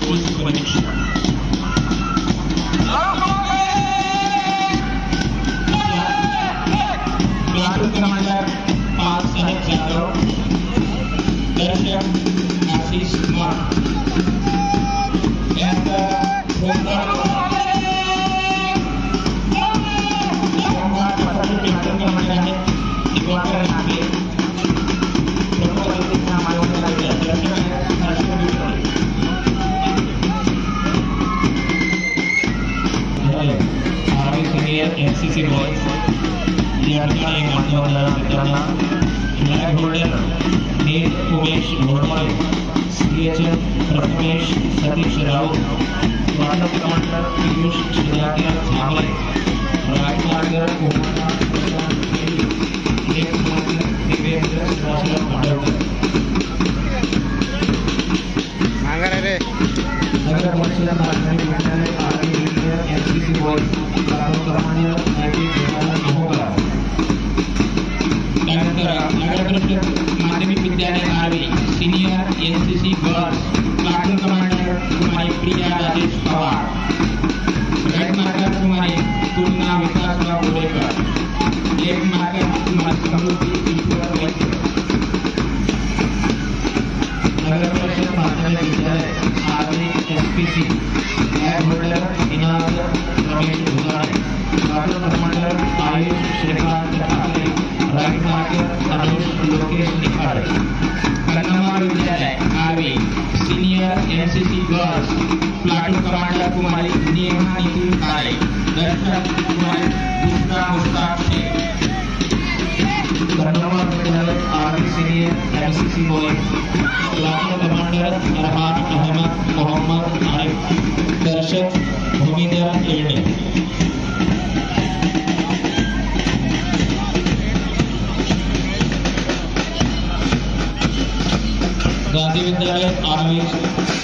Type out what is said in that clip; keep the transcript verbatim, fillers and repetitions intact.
police उपनिरीक्षक platoon commander Pal Saheb Jadhav, दर्शक Ashish Kumar NCC boys या ठिकाणी मान्यवरांना मित्रांना फ्लॅग होल्डर हे उमेश घोडमळे, सीएचएम प्रथमेश सतीश राऊत, वाटप commander Piyush Shiratiya Jhambale, right marker एक मार्गर देवेंद्र सुभाषराव भांडवकर, नगर परिषद माध्यमिक विद्यालय आर्मी इंजिनियर एनसीसी बॉयज माध्यमिक विद्यालय army senior NCC girls platoon commander Kumari Priya Rajesh Pawar, right marker Kumari Tulna Vikasrao गोरेकर, left marker कुमारी समृद्धि ईश्वर वैद्य, नगर परिषद माध्यमिक विद्यालय army SPC flag holder Inam Ramesh Bhujane, platoon commander Ayush Shrikant Thakre, right marker Anush Lokesh Nikhade, Kannauj विद्यालय army senior NCC girls platoon commander Kumari Neha Niti Khade, दर्शक कुमारी दूसरा मुश्ताक शेख, कन्नौज विद्यालय army senior NCC boys platoon commander Arhan Ahmed Mohammad Arif, दर्शक भूमिधर एडे, गांधी विद्यालय आर्मी